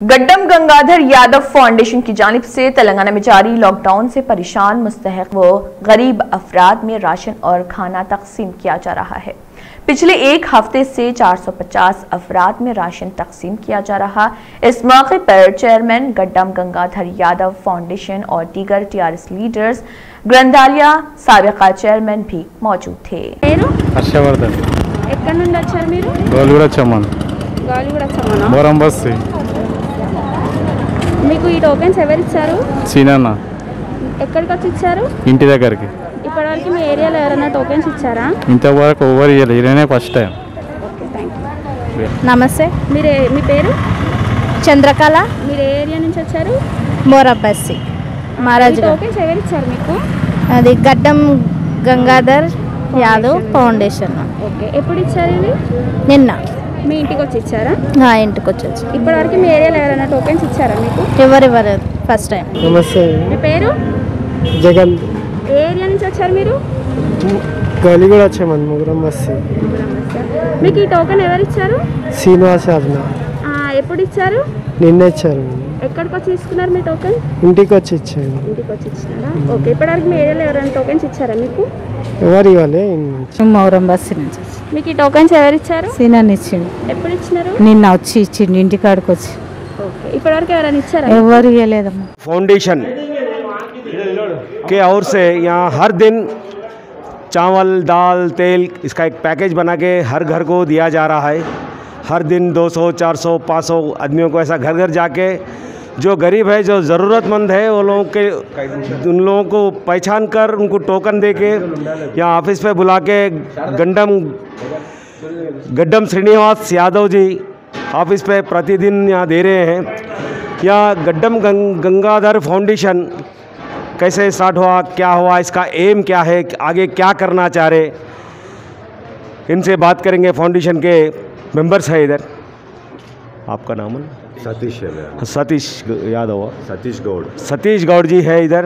Gaddam Gangadhar Yadav foundation की जानिब से तेलंगाना में जारी लॉकडाउन से परेशान मुस्तहक व गरीब अफराद में राशन और खाना तकसीम किया जा रहा है। पिछले एक हफ्ते से 450 अफराद में राशन तकसीम किया जा रहा। इस मौके पर चेयरमैन गड्डम गंगाधर यादव फाउंडेशन और दीगर टीआरएस लीडर्स, ग्रंथालय साबिका चेयरमैन भी मौजूद थे। మీకు ఈ టోకెన్స్ ఎవరు ఇచ్చారు? సీనన్న. ఎక్కడికి వచ్చి ఇచ్చారు? ఇంటి దగ్గరికి. ఇప్పటివరకు మీ ఏరియాలో ఎవరైనా టోకెన్స్ ఇచ్చారా? ఇంతవరకు ఎవరు ఇవ్వలేదు, ఇదేనే ఫస్ట్ టైం. నమస్తే, మీ పేరు? చంద్రకళ. మీరు ఏ ఏరియా నుంచి వచ్చారు? మోరబస్సి మహారాజ్. టోకెన్స్ ఎవరు ఇచ్చారు మీకు? అది గడ్డం గంగాధర్ యాదవ్ ఫౌండేషన్. ఓకే, ఎప్పుడు ఇచ్చారు ఇది? నిన్న. మీ ఇంటికి వచ్చి ఇచ్చారా? ఇంటికి వచ్చి. ఇప్పటివరకు మీ ఏరియాలో ఎవరైనా టోకెన్స్ ఇచ్చారా మీకు? ఎవరు ఇవ్వలేదు, ఫస్ట్ టైం. నమస్తే, మీ పేరు? జగన్. ఏ ఏరియా నుంచి వచ్చారు మీరు? గాలి కూడా వచ్చామని ముగ్గురం బస్సి. మీకు ఈ టోకెన్ ఎవరు ఇచ్చారు? శ్రీనివాస్ యాదవ్. ఎప్పుడు ఇచ్చారు? నిన్న ఇచ్చారు. ఎక్కడికి వచ్చి తీసుకున్నారు మీ టోకెన్? ఇంటికి వచ్చి ఇచ్చారు. ఇంటికి వచ్చి ఇచ్చినారా? ఓకే, ఇప్పటివరకు మీ ఏరియాలో ఎవరైనా టోకెన్స్ ఇచ్చారా మీకు? ఎవరు ఇవ్వాలి? మౌరం బస్సి నుంచి. మీకు ఈ టోకెన్స్ ఎవరు ఇచ్చారు? సీనన్ ఇచ్చిండు. ఎప్పుడు ఇచ్చినారు? నిన్న వచ్చి ఇచ్చిండు, ఇంటికాడికి వచ్చి. ఓకే, ఇప్పటివరకు ఎవరైనా ఇచ్చారా? ఎవరు ఇవ్వలేదమ్మా. फाउंडेशन के ओर से यहाँ हर दिन चावल, दाल, तेल इसका एक पैकेज बना के हर घर को दिया जा रहा है। हर दिन 200, 400, 500 आदमियों को ऐसा घर घर जाके जो गरीब है, जो ज़रूरतमंद है, वो लोगों के उन लोगों को पहचान कर उनको टोकन दे के यहाँ ऑफिस पे बुला के गड्डम श्रीनिवास यादव जी ऑफिस पे प्रतिदिन यहाँ दे रहे हैं। यहाँ गड्डम गंगाधर फाउंडेशन कैसे स्टार्ट हुआ, क्या हुआ, इसका एम क्या है, आगे क्या करना चाह रहे, इनसे बात करेंगे। फाउंडेशन के मेंबर्स है इधर। आपका नाम है? सतीश यादव। सतीश गौड़ जी है इधर।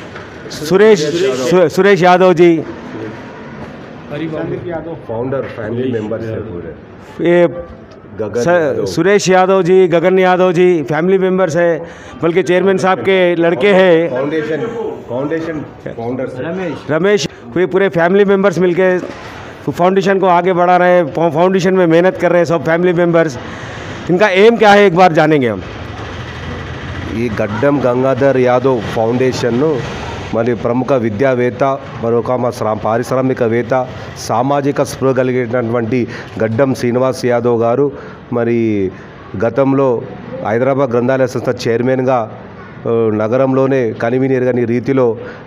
Suresh Yadav ji, founder family members है पूरे। ये सुरेश यादव जी, गगन यादव जी फैमिली मेंबर्स है, बल्कि चेयरमैन साहब के लड़के हैं। फाउंडेशन फाउंडर्स रमेश, ये पूरे फैमिली मेंबर्स मिलके फाउंडेशन को आगे बढ़ा रहे हैं। फाउंडेशन में मेहनत कर रहे हैं सब फैमिली मेंबर्स। इनका एम क्या है एक बार जानेंगे हम। ఈ గడ్డం గంగాధర్ యాదవ్ ఫౌండేషన్ మరి ప్రముఖ విద్యావేత్త, మరొక పారిశ్రామికవేత్త, సామాజిక స్పృహ కలిగినటువంటి గడ్డం శ్రీనివాస్ యాదవ్ గారు మరి గతంలో హైదరాబాద్ గ్రంథాలయ సంస్థ చైర్మన్గా నగరంలోనే కనివిని ఎరగని రీతిలో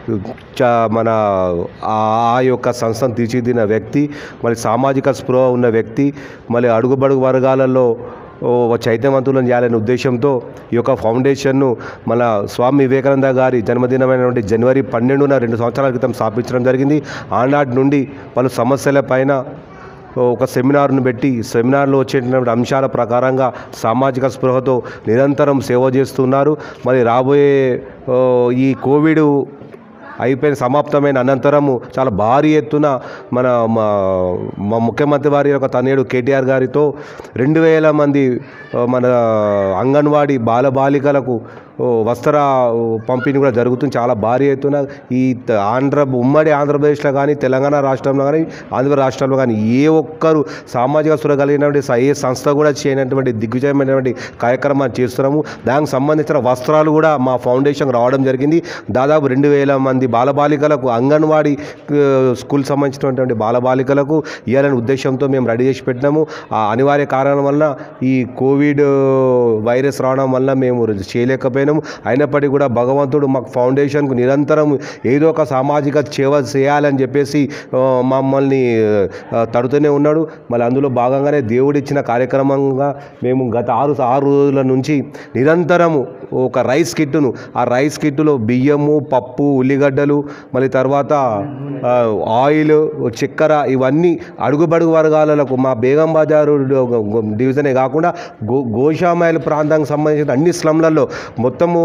మన ఆ యొక్క సంస్థను తీర్చిదిద్దిన వ్యక్తి, మరి సామాజిక స్పృహ ఉన్న వ్యక్తి, మళ్ళీ అడుగుబడుగు వర్గాలలో చైతన్యవంతులను చేయాలనే ఉద్దేశంతో ఈ యొక్క ఫౌండేషన్ను మన స్వామి వివేకానంద గారి జన్మదినమైనటువంటి జనవరి 12న 2 సంవత్సరాల క్రితం స్థాపించడం జరిగింది. ఆనాటి నుండి పలు సమస్యల పైన ఒక సెమినార్ను పెట్టి సెమినార్లో వచ్చేటటువంటి అంశాల ప్రకారంగా సామాజిక స్పృహతో నిరంతరం సేవ చేస్తున్నారు. మరి రాబోయే ఈ కోవిడ్ అయిపోయిన సమాప్తమైన అనంతరము చాలా భారీ ఎత్తున మన ముఖ్యమంత్రి వారి యొక్క తనయుడు కేటీఆర్ గారితో 2000 మంది మన అంగన్వాడీ బాలబాలికలకు వస్త్ర పంపిణీ కూడా జరుగుతుంది. చాలా భారీ ఎత్తున ఈ ఉమ్మడి ఆంధ్రప్రదేశ్లో కానీ, తెలంగాణ రాష్ట్రంలో కానీ, ఆంధ్ర రాష్ట్రంలో కానీ ఏ ఒక్కరు సామాజిక స్పృహ కలిగినటువంటి ఏ సంస్థ కూడా చేయనటువంటి దిగ్విజయమైనటువంటి కార్యక్రమాన్ని చేస్తున్నాము. దానికి సంబంధించిన వస్త్రాలు కూడా మా ఫౌండేషన్ రావడం జరిగింది. దాదాపు 2000 మంది బాలబాలికలకు, అంగన్వాడీ స్కూల్ సంబంధించినటువంటి బాలబాలికలకు ఇవ్వాలనే ఉద్దేశంతో మేము రెడీ చేసి పెట్టినాము. ఆ అనివార్య కారణం వల్ల ఈ కోవిడ్ వైరస్ రావడం వల్ల మేము చేయలేకపోయినాము. అయినప్పటికీ కూడా భగవంతుడు మాకు ఫౌండేషన్కు నిరంతరం ఏదో ఒక సామాజిక సేవ చేయాలని చెప్పేసి మమ్మల్ని తడుతూనే ఉన్నాడు. మళ్ళీ అందులో భాగంగానే దేవుడిచ్చిన కార్యక్రమంగా మేము గత 6 రోజుల నుంచి నిరంతరము ఒక రైస్ కిట్టును, ఆ రైస్ కిట్టులో బియ్యము, పప్పు, ఉల్లిగడ్డలు, మళ్ళీ తర్వాత ఆయిల్, చక్కెర, ఇవన్నీ అడుగుబడుగు వర్గాలకు మా బేగం బజారు డివిజనే కాకుండా గోషామైల్ ప్రాంతానికి సంబంధించిన అన్ని స్లమ్లలో మొత్తము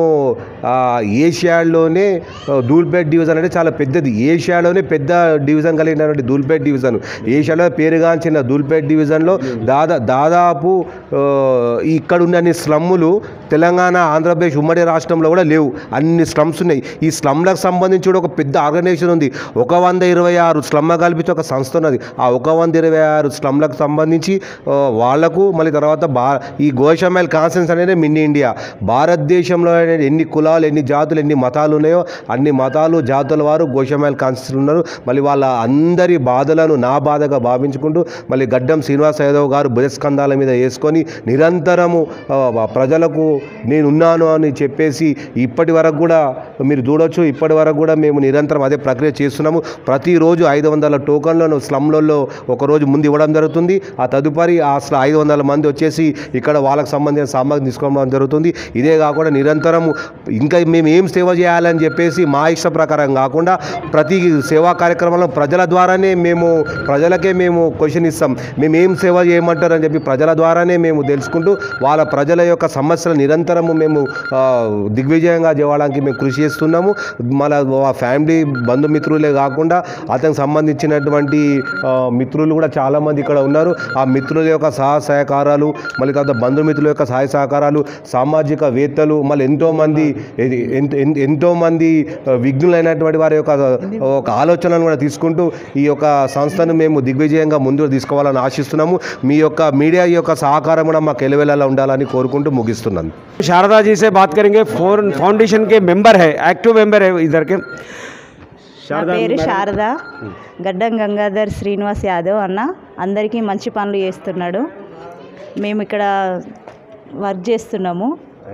ఏషియాలోనే దూల్పేట్ డివిజన్ అంటే చాలా పెద్దది. ఏషియాలోనే పెద్ద డివిజన్ కలిగినటువంటి దూల్పేట్ డివిజన్, ఏషియాలో పేరుగాంచిన దూల్పేట్ డివిజన్లో దాదాపు ఇక్కడ ఉన్న అన్ని స్లమ్ములు తెలంగాణ, ఆంధ్రప్రదేశ్ ఉమ్మడి రాష్ట్రంలో కూడా లేవు. అన్ని స్లమ్స్ ఉన్నాయి. ఈ స్లమ్లకు సంబంధించి కూడా ఒక పెద్ద ఆర్గనైజేషన్ ఉంది. 126 స్లమ్మ కలిపి ఒక సంస్థ ఉన్నది. ఆ 126 స్లమ్లకు సంబంధించి వాళ్లకు మళ్ళీ తర్వాత ఈ గోషామైల్ కాన్ఫరెన్స్ అనేది మినీ ఇండియా. భారతదేశంలో ఎన్ని కులాలు, ఎన్ని జాతులు, ఎన్ని మతాలు ఉన్నాయో అన్ని మతాలు, జాతుల వారు గోషామైల్ కాన్ఫరెన్స్ ఉన్నారు. మళ్ళీ వాళ్ళ అందరి బాధలను నా బాధగా భావించుకుంటూ మళ్ళీ గడ్డం శ్రీనివాస్ యాదవ్ గారు భుజస్కంధాల మీద వేసుకొని నిరంతరము ప్రజలకు నేనున్నాను అని చెప్పేసి ఇప్పటి వరకు కూడా మీరు చూడవచ్చు. ఇప్పటి వరకు కూడా మేము నిరంతరం అదే ప్రక్రియ చేస్తున్నాము. ప్రతిరోజు 500 టోకన్లను స్లమ్లలో ఒకరోజు ముందు ఇవ్వడం జరుగుతుంది. ఆ తదుపరి ఆ 500 మంది వచ్చేసి ఇక్కడ వాళ్ళకి సంబంధించిన సామాగ్రి తీసుకోవడం జరుగుతుంది. ఇదే కాకుండా నిరంతరము ఇంకా మేము ఏం సేవ చేయాలని చెప్పేసి మా ఇష్ట ప్రకారం కాకుండా ప్రతి సేవా కార్యక్రమంలో ప్రజల ద్వారానే ప్రజలకే మేము క్వశ్చన్ ఇస్తాం. మేము ఏం సేవ చేయమంటారని చెప్పి ప్రజల ద్వారానే మేము తెలుసుకుంటూ వాళ్ళ ప్రజల యొక్క సమస్యలు నిరంతరము మేము దిగ్విజయంగా చేయడానికి మేము కృషి చేస్తున్నాము. మన ఫ్యామిలీ బంధుమిత్రులే కాకుండా అతనికి సంబంధించినటువంటి మిత్రులు కూడా చాలామంది ఇక్కడ ఉన్నారు. ఆ మిత్రుల యొక్క సహకారాలు, మళ్ళీ తర్వాత బంధుమిత్రుల యొక్క సహాయ సహకారాలు, సామాజికవేత్తలు, మళ్ళీ ఎంతోమంది విఘ్నులైనటువంటి వారి యొక్క ఒక ఆలోచనను కూడా తీసుకుంటూ ఈ యొక్క సంస్థను మేము దిగ్విజయంగా ముందుకు తీసుకోవాలని ఆశిస్తున్నాము. మీ యొక్క మీడియా యొక్క సహకారం కూడా మాకు ఎలవెల్లా ఉండాలని కోరుకుంటూ ముగిస్తున్నాను. शारदा जी से बात करेंगे, फाउंडेशन के मेंबर है, एक्टिव मेंबर है इधर के. నా పేరు శారద. గడ్డం గంగాధర్ శ్రీనివాస్ యాదవ్ అన్న అందరికీ మంచి పనులు చేస్తున్నాడు. మేము ఇక్కడ వర్క్ చేస్తున్నాము.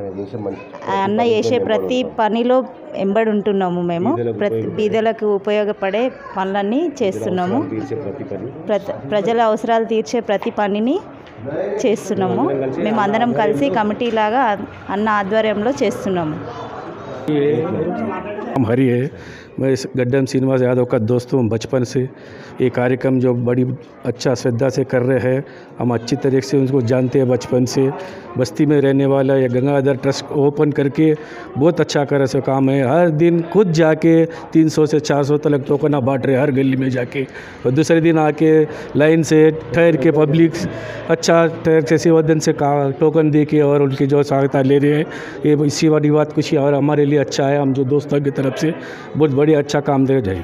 అన్న చేసే ప్రతి పనిలో ఎంబడి ఉంటున్నాము. మేము బీదలకు ఉపయోగపడే పనులన్నీ చేస్తున్నాము. ప్రజల అవసరాలు తీర్చే ప్రతి పనిని చేస్తున్నాము. మేము అందరం కలిసి కమిటీ లాగా అన్న ఆధ్వర్యంలో చేస్తున్నాము. हरी है, मैं इस गड्डम श्रीनिवास यादव का दोस्त हूँ बचपन से. ये कार्यक्रम जो बड़ी अच्छा श्रद्धा से कर रहे हैं, हम अच्छी तरीके से उनको जानते हैं बचपन से. बस्ती में रहने वाला ये गंगाधर ट्रस्ट ओपन करके बहुत अच्छा कर रहे काम है. हर दिन खुद जाके 300 से 400 तक टोकना बांट रहे हर गली में जाके, और दूसरे दिन आके लाइन से ठहर के पब्लिक अच्छा ठहर से सेवादन से टोकन दे के और उनकी जो सहायता ले रहे हैं. ये इसी वाली बात कुछ और हमारे लिए अच्छा है. हम जो दोस्तों की तरफ से बहुत बढ़िया अच्छा काम दे जाए.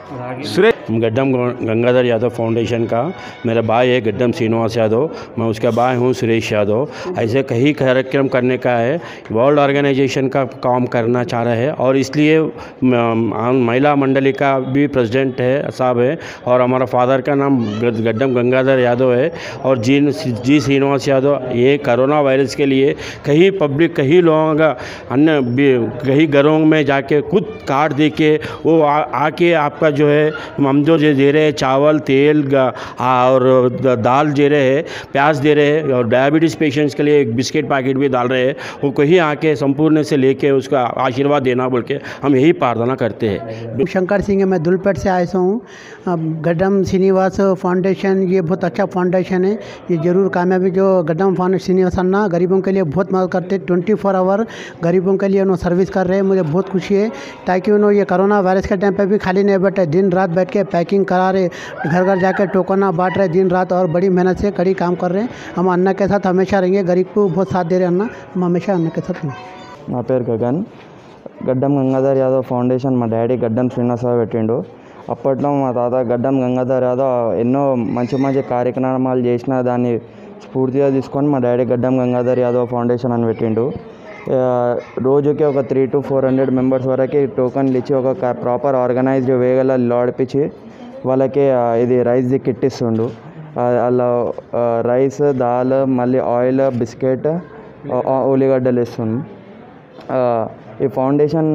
गड्डम गंगाधर यादव फाउंडेशन का मेरा भाई है गड्डम श्रीनिवास यादव, मैं उसका भाई हूँ सुरेश यादव. ऐसे कई कार्यक्रम करने का है, वर्ल्ड ऑर्गेनाइजेशन का काम करना चाह रहे हैं और इसलिए महिला मंडली का भी प्रेसिडेंट है साहब है. और हमारा फादर का नाम गड्डम गंगाधर यादव है और जी श्रीनिवास यादव. ये कोरोना वायरस के लिए कई लोगों का अन्य कई घरों में जाके खुद कार्ड दे के वो आके आपका जो है हम जो दे रहे हैं चावल, तेल और दाल दे रहे हैं, प्याज दे रहे हैं, और डायबिटीज़ पेशेंट्स के लिए एक बिस्किट पैकेट भी डाल रहे हैं. वो कहीं आके संपूर्ण से लेके उसका आशीर्वाद देना बोल के हम यही प्रार्थना करते हैं. शंकर सिंह है, मैं दुलपेट से आया हूँ. गड्डम श्रीनिवास फाउंडेशन ये बहुत अच्छा फाउंडेशन है. ये ज़रूर कामयाबी जो गड्डम श्रीनिवास अन्ना गरीबों के लिए बहुत मदद करते हैं. 24 आवर गरीबों के लिए उन्होंने सर्विस कर रहे हैं. मुझे बहुत खुशी है ताकि उन्होंने ये कोरोना वायरस के टाइम पे भी खाली नहीं बैठे, दिन रात बैठ के पैकिंग करा रहे, घर घर जाकर टोकना बांट रहे दिन रात, और बड़ी मेहनत से कड़ी काम कर रहे हैं. हम अन्ना के साथ हमेशा रहेंगे. गरीब को बहुत साथ दे रहे हैं अन्ना, हम हमेशा अन्ना के साथ रहेंगे. నా పేరు గగన్. గడ్డం గంగాధర్ యాదవ్ ఫౌండేషన్ మా డాడీ గడ్డం శ్రీనివాస పెట్టిండు. అప్పట్లో మా తాత గడ్డం గంగాధర్ యాదవ్ ఎన్నో మంచి మంచి కార్యక్రమాలు చేసిన దాన్ని స్ఫూర్తిగా తీసుకొని మా డాడీ గడ్డం గంగాధర్ యాదవ్ ఫౌండేషన్ అని పెట్టిండు. రోజుకి ఒక 300 to 400 మెంబర్స్ వరకు టోకన్లు ఇచ్చి ఒక ప్రాపర్ ఆర్గనైజ్డ్ వేగల ఆడిపించి వాళ్ళకి ఇది రైస్ది కిట్ ఇస్తుండు. అలా రైస్, దాల్, మళ్ళీ ఆయిల్, బిస్కెట్, ఉల్లిగడ్డలు ఇస్తుంది. ఈ ఫౌండేషన్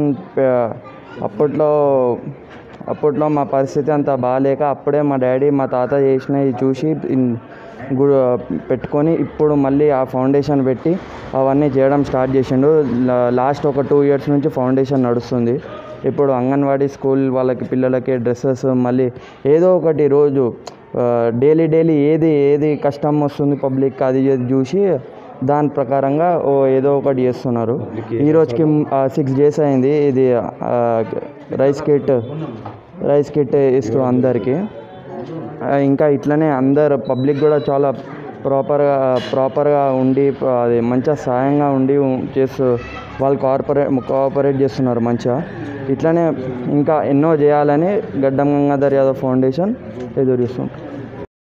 అప్పట్లో మా పరిస్థితి అంత బాగాలేక అప్పుడే మా డాడీ మా తాత చేసినవి చూసి పెట్టుకొని ఇప్పుడు మళ్ళీ ఆ ఫౌండేషన్ పెట్టి అవన్నీ చేయడం స్టార్ట్ చేసిండు. లాస్ట్ ఒక 2 years నుంచి ఫౌండేషన్ నడుస్తుంది. ఇప్పుడు అంగన్వాడీ స్కూల్ వాళ్ళకి పిల్లలకి డ్రెస్సెస్ మళ్ళీ ఏదో ఒకటి రోజు డైలీ ఏది కష్టం వస్తుంది పబ్లిక్ అది చూసి దాని ప్రకారంగా ఏదో ఒకటి చేస్తున్నారు. ఈరోజుకి 6 days అయింది. ఇది రైస్ కిట్ ఇస్తూ అందరికీ. ఇంకా ఇట్లనే అందరు పబ్లిక్ కూడా చాలా ప్రాపర్గా ఉండి అది మంచిగా సాయంగా ఉండి చేస్తూ వాళ్ళు కోఆపరేట్ చేస్తున్నారు మంచిగా. ఇట్లనే ఇంకా ఎన్నో చేయాలని గడ్డం గంగాధర్ యాదవ్ ఫౌండేషన్ ఎదురుస్తుంది.